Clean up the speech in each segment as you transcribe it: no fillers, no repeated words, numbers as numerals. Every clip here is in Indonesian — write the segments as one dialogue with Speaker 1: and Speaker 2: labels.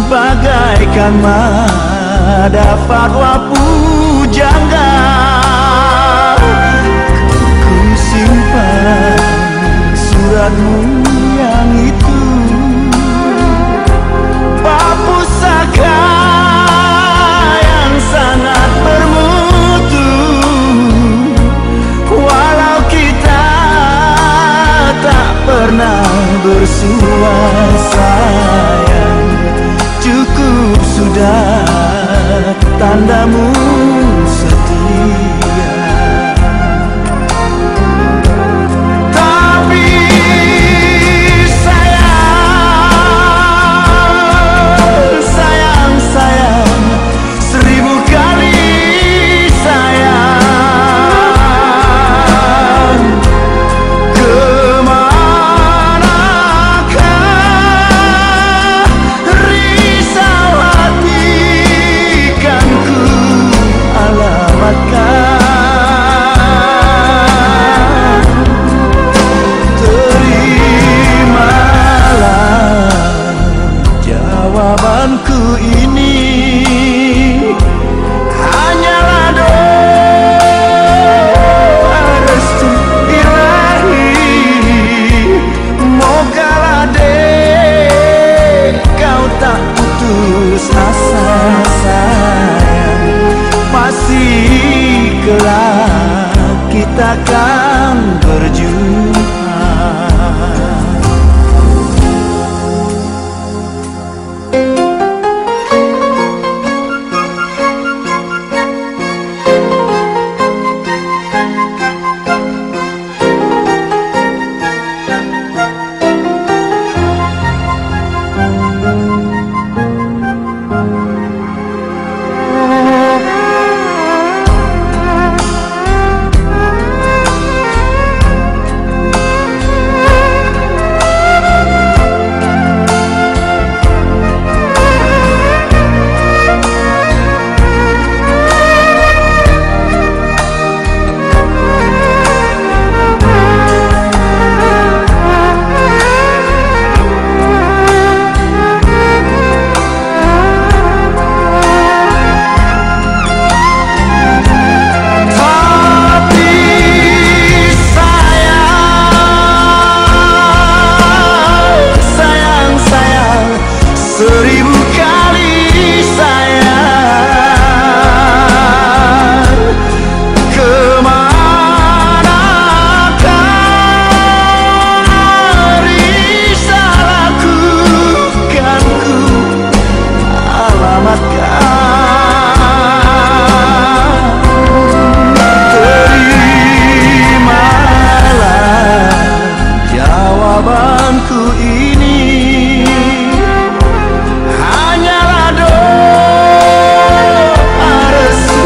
Speaker 1: bagaikan mada fatwa pujangga. Ku simpan suratmu yang itu, bak pusaka yang sangat bermutu. Walau kita tak pernah bersua sayang, cukup sudah tandamu setia. Tapi sayang, sayang, seribu kali sayang, kemanakah risau hati kan ku alamatkan. Terimalah jawabanku ini, hanyalah doa restu ilahi. Mogalah dek kau tak putus asa sayang, pasti kelak kita akan berjumpa. Seribu kali sayang, kemanakah risalahku kan ku alamatkan. Terimalah jawabanku ini, hanyalah doa restu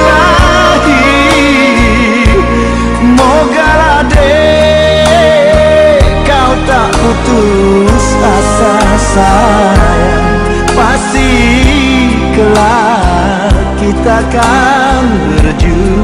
Speaker 1: ilahi. Mogalah dek kau tak putus asa sayang, pasti kelak kita akan berjumpa.